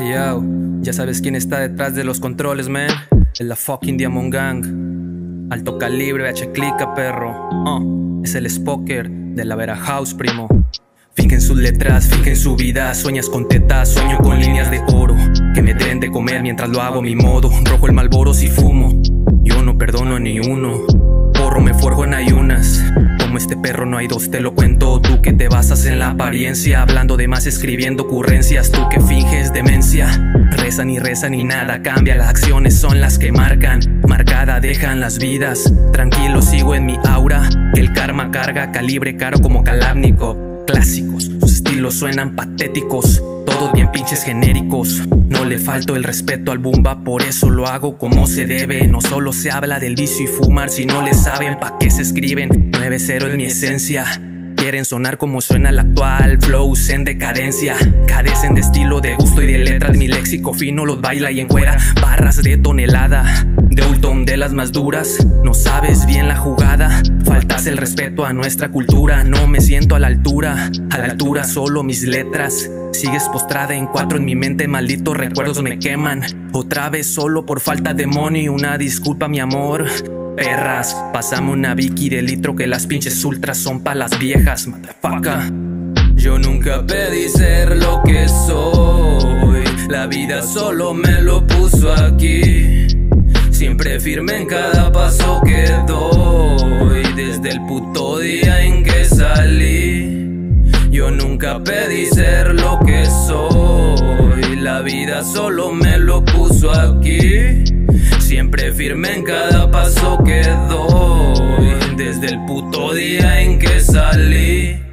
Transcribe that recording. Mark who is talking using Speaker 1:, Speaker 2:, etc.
Speaker 1: Yo, ya sabes quién está detrás de los controles, man. Es la fucking Diamond Gang. Alto calibre, H clica, perro. Es el Spoker de la Vera House, primo. Fija en sus letras, fija en su vida. Sueñas con tetas, sueño con líneas de oro que me den de comer mientras lo hago a mi modo. Rojo el Malboro si fumo, yo no perdono a ni uno. Porro me forjo en ayunas. Como este perro no hay dos, te lo cuento. Tú que te basas en la apariencia, hablando de más, escribiendo ocurrencias. Tú que finges demencia, rezan y nada cambia. Las acciones son las que marcan, marcada dejan las vidas. Tranquilo sigo en mi aura, que el karma carga. Calibre caro como Kalashnikov. Clásicos, sus estilos suenan patéticos, todos bien pinches genéricos. No le falto el respeto al Bumba, por eso lo hago como se debe. No solo se habla del vicio y fumar, si no le saben pa' qué se escriben. 9-0 es mi esencia. Quieren sonar como suena el actual, flows en decadencia. Carecen de estilo, de gusto y de letras. Mi léxico fino los baila y encuera. Barras de tonelada, de Ulton de las más duras. No sabes bien la jugada, faltas el respeto a nuestra cultura. No me siento a la altura solo mis letras. Sigues postrada en 4 en mi mente, malditos recuerdos me queman. Otra vez solo por falta de money, una disculpa mi amor. Perras, pasame una Vicky de litro, que las pinches ultras son pa' las viejas, motherfucker.
Speaker 2: Yo nunca pedí ser lo que soy, la vida solo me lo puso aquí. Siempre firme en cada paso que doy, desde el puto día en que salí. Yo nunca pedí ser lo que soy, la vida solo me lo puso aquí. Siempre firme en cada paso que doy, desde el puto día en que salí.